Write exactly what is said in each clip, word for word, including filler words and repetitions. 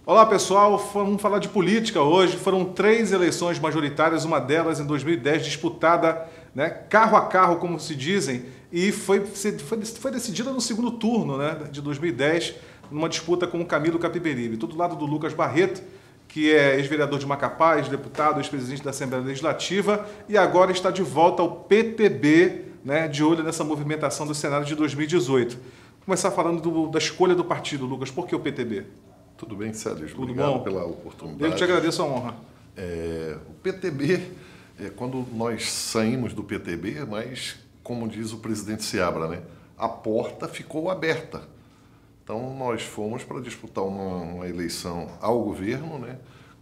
Olá pessoal, vamos falar de política hoje. Foram três eleições majoritárias, uma delas em dois mil e dez, disputada, né, carro a carro, como se dizem, e foi, foi, foi decidida no segundo turno, né, de dois mil e dez, numa disputa com o Camilo Capiberibe. Tudo do lado do Lucas Barreto, que é ex-vereador de Macapá, ex-deputado, ex-presidente da Assembleia Legislativa, e agora está de volta ao P T B, né, de olho nessa movimentação do Senado de dois mil e dezoito. Vou começar falando do, da escolha do partido, Lucas. Por que o P T B? Tudo bem, Sérgio? Tudo Obrigado bom? pela oportunidade. Eu te agradeço a honra. É, o P T B, é, quando nós saímos do P T B, mas, como diz o presidente Seabra, né, a porta ficou aberta. Então, nós fomos para disputar uma, uma eleição ao governo, né,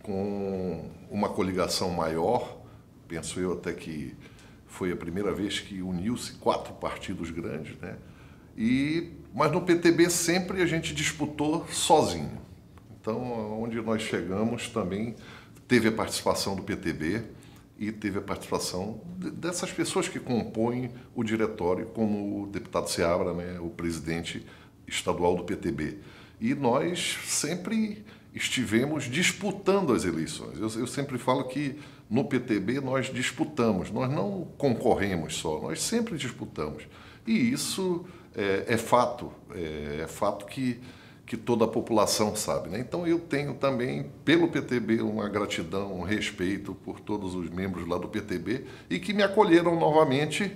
com uma coligação maior. Penso eu até que foi a primeira vez que uniu-se quatro partidos grandes, né? E, mas no P T B sempre a gente disputou sozinho. Então, onde nós chegamos também teve a participação do P T B e teve a participação dessas pessoas que compõem o diretório, como o deputado Seabra, né, o presidente estadual do P T B. E nós sempre estivemos disputando as eleições. Eu, eu sempre falo que no P T B nós disputamos, nós não concorremos só, nós sempre disputamos. E isso é, é fato, é, é fato que que toda a população sabe, né? Então eu tenho também, pelo P T B, uma gratidão, um respeito por todos os membros lá do P T B e que me acolheram novamente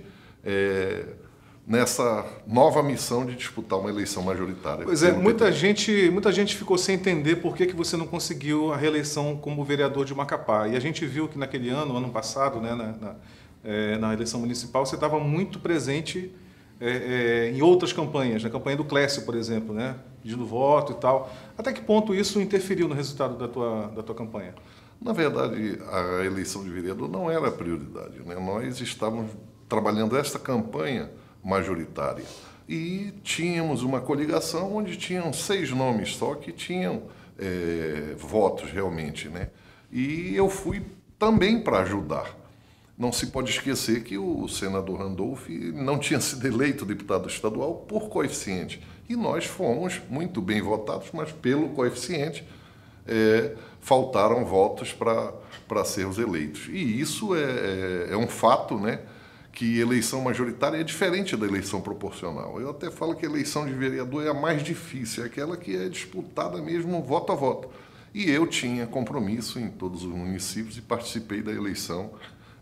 é, nessa nova missão de disputar uma eleição majoritária. Pois é, muita gente, muita gente ficou sem entender por que, que você não conseguiu a reeleição como vereador de Macapá. E a gente viu que naquele ano, ano passado, né, na, na, é, na eleição municipal, você estava muito presente é, é, em outras campanhas, na campanha do Clécio, por exemplo, né? Pedindo voto e tal. Até que ponto isso interferiu no resultado da tua, da tua campanha? Na verdade, a eleição de vereador não era a prioridade, né? Nós estávamos trabalhando esta campanha majoritária e tínhamos uma coligação onde tinham seis nomes só que tinham é, votos realmente, né? E eu fui também para ajudar. Não se pode esquecer que o senador Randolph não tinha sido eleito deputado estadual por coeficiente. E nós fomos muito bem votados, mas pelo coeficiente é, faltaram votos para sermos eleitos. E isso é, é, é um fato, né, que eleição majoritária é diferente da eleição proporcional. Eu até falo que a eleição de vereador é a mais difícil, é aquela que é disputada mesmo voto a voto. E eu tinha compromisso em todos os municípios e participei da eleição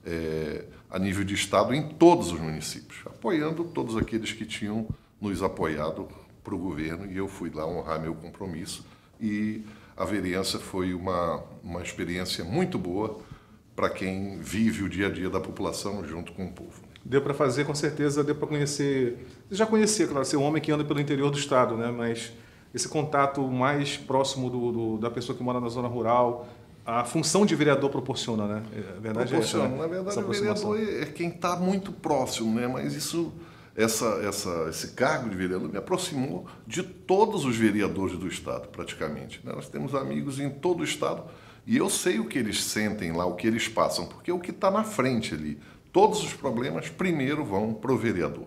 É, a nível de Estado em todos os municípios, apoiando todos aqueles que tinham nos apoiado para o governo, e eu fui lá honrar meu compromisso, e a vereança foi uma, uma experiência muito boa para quem vive o dia a dia da população junto com o povo. Deu para fazer, com certeza, deu para conhecer, você já conhecia, claro, ser um homem que anda pelo interior do Estado, né? Mas esse contato mais próximo do, do, da pessoa que mora na zona rural, a função de vereador proporciona, né? A verdade proporciona. É essa, né? Na verdade, o vereador é quem está muito próximo, né? Mas isso, essa, essa, esse cargo de vereador me aproximou de todos os vereadores do Estado, praticamente. Nós temos amigos em todo o Estado e eu sei o que eles sentem lá, o que eles passam, porque é o que está na frente ali. Todos os problemas primeiro vão para o vereador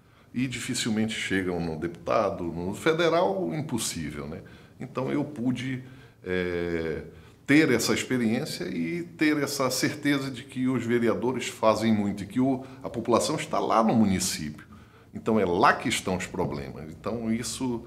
e dificilmente chegam no deputado, no federal, impossível, né? Então eu pude É, ter essa experiência e ter essa certeza de que os vereadores fazem muito e que o, a população está lá no município. Então, é lá que estão os problemas. Então, isso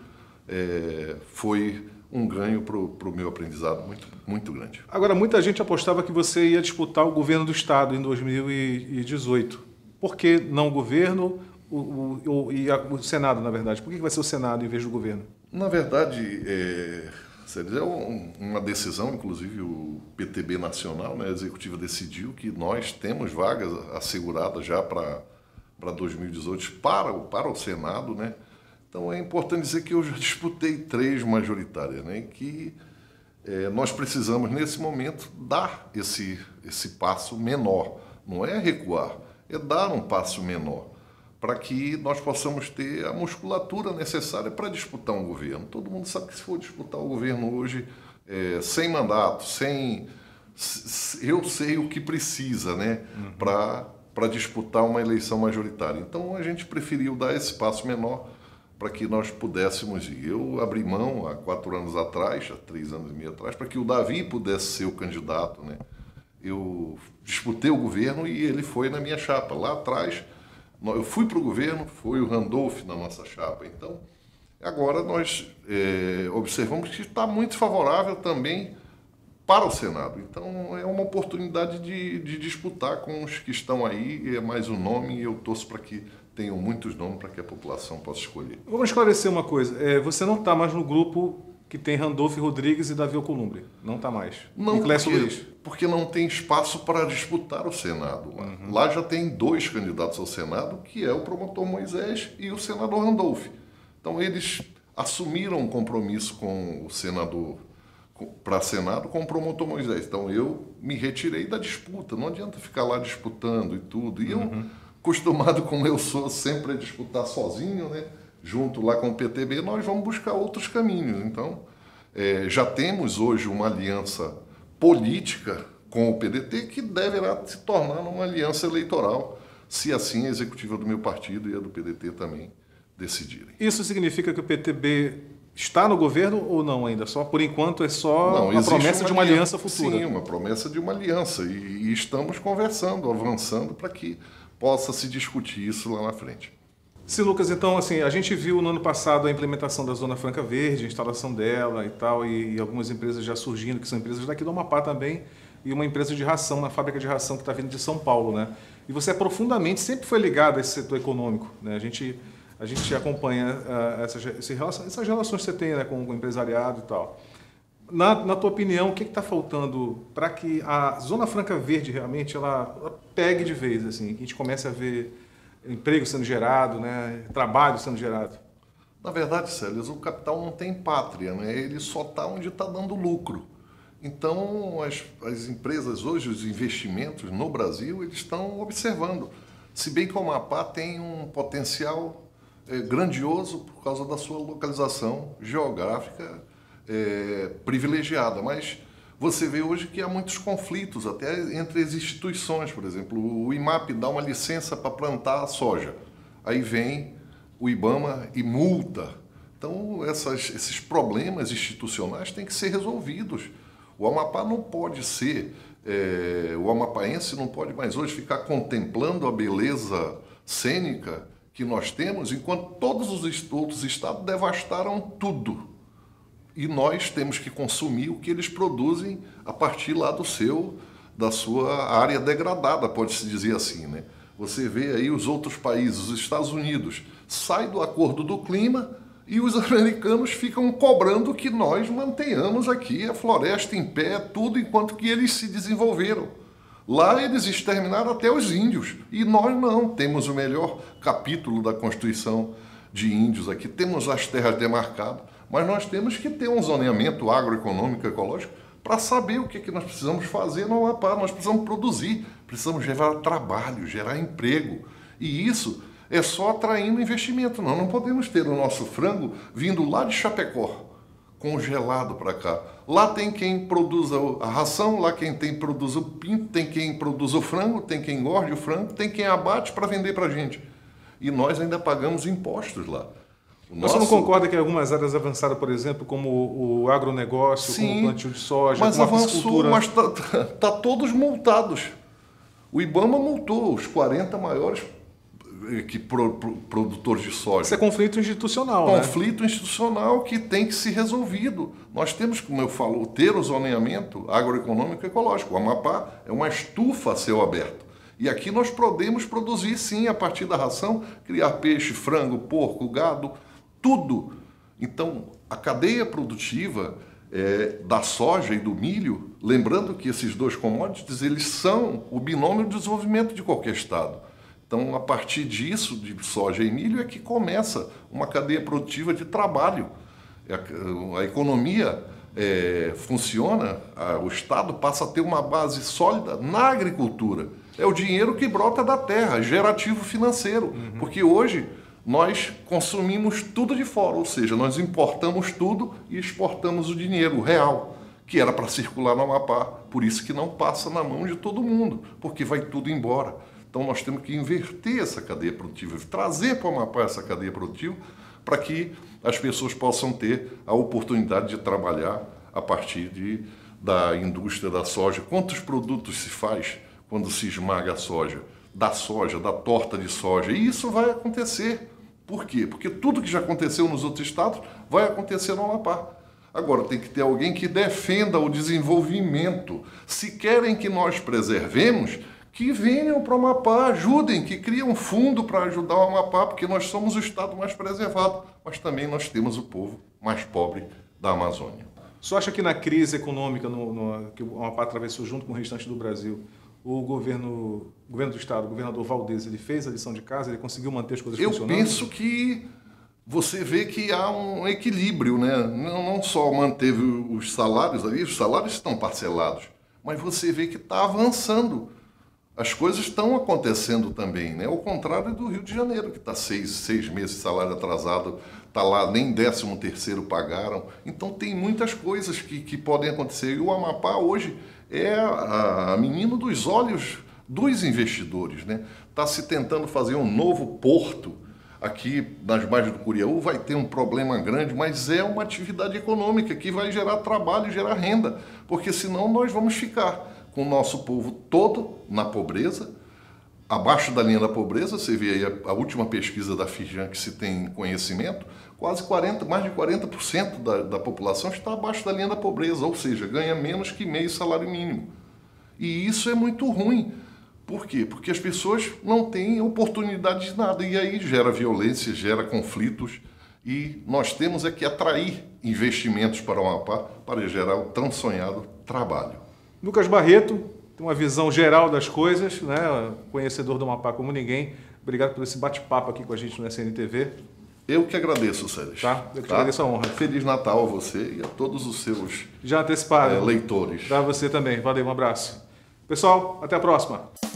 é, foi um ganho para o meu aprendizado muito, muito grande. Agora, muita gente apostava que você ia disputar o governo do Estado em dois mil e dezoito. Por que não o governo o, o, e a, o Senado, na verdade? Por que vai ser o Senado em vez do governo? Na verdade, é... é uma decisão, inclusive o P T B Nacional, né, a executiva decidiu que nós temos vagas asseguradas já para dois mil e dezoito para o, para o Senado, né? Então é importante dizer que eu já disputei três majoritárias, né, e que é, nós precisamos, nesse momento, dar esse, esse passo menor. Não é recuar, é dar um passo menor, para que nós possamos ter a musculatura necessária para disputar um governo. Todo mundo sabe que se for disputar o governo hoje, é, sem mandato, sem... Eu sei o que precisa, né, uhum. para para disputar uma eleição majoritária. Então, a gente preferiu dar esse passo menor para que nós pudéssemos ir. Eu abri mão há quatro anos atrás, há três anos e meio atrás, para que o Davi pudesse ser o candidato, né? Eu disputei o governo e ele foi na minha chapa. Lá atrás, eu fui para o governo, foi o Randolph na nossa chapa. Então, agora nós é, observamos que está muito favorável também para o Senado. Então, é uma oportunidade de, de disputar com os que estão aí. É mais um nome e eu torço para que tenham muitos nomes para que a população possa escolher. Vamos esclarecer uma coisa. É, você não está mais no grupo que tem Randolph Rodrigues e Davi Alcolumbre. Não está mais. Não, e Clécio porque, Luiz. porque não tem espaço para disputar o Senado. Lá. Uhum. Lá já tem dois candidatos ao Senado, que é o promotor Moisés e o senador Randolph. Então, eles assumiram um compromisso com o senador, para Senado, com o promotor Moisés. Então, eu me retirei da disputa. Não adianta ficar lá disputando e tudo. E uhum. eu, acostumado como eu sou sempre a disputar sozinho, né? Junto lá com o P T B, nós vamos buscar outros caminhos. Então, é, já temos hoje uma aliança política com o P D T que deverá se tornar uma aliança eleitoral, se assim a executiva do meu partido e a do P D T também decidirem. Isso significa que o P T B está no governo ou não ainda? Só por enquanto é só uma promessa uma de uma aliança, aliança futura? Sim, uma promessa de uma aliança. E, e estamos conversando, avançando para que possa se discutir isso lá na frente. Sim, Lucas, então, assim, a gente viu no ano passado a implementação da Zona Franca Verde, a instalação dela e tal, e, e algumas empresas já surgindo, que são empresas daqui do Amapá também, e uma empresa de ração, uma fábrica de ração que está vindo de São Paulo, né? E você é profundamente, sempre foi ligado a esse setor econômico, né? A gente, a gente acompanha uh, essas, esse relação, essas relações que você tem, né, com o empresariado e tal. Na, na tua opinião, o que está faltando para que a Zona Franca Verde realmente ela, ela pegue de vez, assim, que a gente comece a ver emprego sendo gerado, né? Trabalho sendo gerado? Na verdade, Célias, o capital não tem pátria, né? Ele só está onde está dando lucro. Então, as, as empresas hoje, os investimentos no Brasil, eles estão observando. Se bem que o Amapá tem um potencial é, grandioso por causa da sua localização geográfica é, privilegiada, mas você vê hoje que há muitos conflitos, até entre as instituições. Por exemplo, o IMAP dá uma licença para plantar soja. Aí vem o IBAMA e multa. Então, essas, esses problemas institucionais têm que ser resolvidos. O Amapá não pode ser, é, o amapaense não pode mais hoje ficar contemplando a beleza cênica que nós temos, enquanto todos os outros estados devastaram tudo. E nós temos que consumir o que eles produzem a partir lá do seu, da sua área degradada, pode-se dizer assim, né? Você vê aí os outros países, os Estados Unidos, sai do acordo do clima e os americanos ficam cobrando que nós mantenhamos aqui a floresta em pé, tudo enquanto que eles se desenvolveram. Lá eles exterminaram até os índios e nós não. Temos o melhor capítulo da Constituição de Índios aqui, temos as terras demarcadas. Mas nós temos que ter um zoneamento agroeconômico ecológico para saber o que, é que nós precisamos fazer no Amapá. Nós precisamos produzir, precisamos gerar trabalho, gerar emprego. E isso é só atraindo investimento. Nós não podemos ter o nosso frango vindo lá de Chapecó, congelado para cá. Lá tem quem produza a ração, lá quem tem, produz o pinto, tem quem produz o frango, tem quem engorde o frango, tem quem abate para vender para a gente. E nós ainda pagamos impostos lá. Nosso... Você não concorda que algumas áreas avançaram, por exemplo, como o, o agronegócio, Sim, como o plantio de soja, mas como a avançou, piscicultura... mas está tá, tá todos multados. O IBAMA multou os quarenta maiores que pro, pro, produtores de soja. Isso é conflito institucional, Conflito né? institucional que tem que ser resolvido. Nós temos, como eu falo, ter o zoneamento agroeconômico e ecológico. O Amapá é uma estufa a céu aberto. E aqui nós podemos produzir, sim, a partir da ração, criar peixe, frango, porco, gado, tudo. Então, a cadeia produtiva é, da soja e do milho, lembrando que esses dois commodities, eles são o binômio de desenvolvimento de qualquer estado. Então, a partir disso, de soja e milho, é que começa uma cadeia produtiva de trabalho. A, a economia é, funciona, a, o Estado passa a ter uma base sólida na agricultura. É o dinheiro que brota da terra, gerativo financeiro. Uhum. Porque hoje nós consumimos tudo de fora, ou seja, nós importamos tudo e exportamos o dinheiro real, que era para circular no Amapá. Por isso que não passa na mão de todo mundo, porque vai tudo embora. Então nós temos que inverter essa cadeia produtiva, trazer para o Amapá essa cadeia produtiva, para que as pessoas possam ter a oportunidade de trabalhar a partir de, da indústria da soja. Quantos produtos se faz quando se esmaga a soja? Da soja, da torta de soja. E isso vai acontecer. Por quê? Porque tudo que já aconteceu nos outros estados vai acontecer no Amapá. Agora, tem que ter alguém que defenda o desenvolvimento. Se querem que nós preservemos, que venham para o Amapá, ajudem, que criem um fundo para ajudar o Amapá, porque nós somos o estado mais preservado, mas também nós temos o povo mais pobre da Amazônia. Você acha que na crise econômica no, no, que o Amapá atravessou junto com o restante do Brasil, o governo, o governo do estado, o governador Valdez, ele fez a lição de casa, ele conseguiu manter as coisas Eu funcionando? Eu penso que você vê que há um equilíbrio, né? Não, não só manteve os salários ali, os salários estão parcelados, mas você vê que está avançando. As coisas estão acontecendo também, né? Ao contrário do Rio de Janeiro, que está seis, seis meses de salário atrasado, está lá, nem décimo terceiro pagaram. Então tem muitas coisas que, que podem acontecer. E o Amapá hoje é a, a menina dos olhos dos investidores, né? Está se tentando fazer um novo porto aqui nas margens do Curiaú, vai ter um problema grande, mas é uma atividade econômica que vai gerar trabalho e gerar renda, porque senão nós vamos ficar com o nosso povo todo na pobreza, abaixo da linha da pobreza. Você vê aí a, a última pesquisa da Firjan que se tem conhecimento, quase quarenta, mais de quarenta por cento da, da população está abaixo da linha da pobreza, ou seja, ganha menos que meio salário mínimo. E isso é muito ruim. Por quê? Porque as pessoas não têm oportunidade de nada, e aí gera violência, gera conflitos, e nós temos é que atrair investimentos para o Amapá para gerar o tão sonhado trabalho. Lucas Barreto tem uma visão geral das coisas, né? Conhecedor do Amapá como ninguém. Obrigado por esse bate-papo aqui com a gente no S N T V. Eu que agradeço, Sérgio. Tá? Eu que tá? te agradeço a honra. Feliz Natal a você e a todos os seus Já antecipado. É, leitores. Para você também. Valeu, um abraço. Pessoal, até a próxima.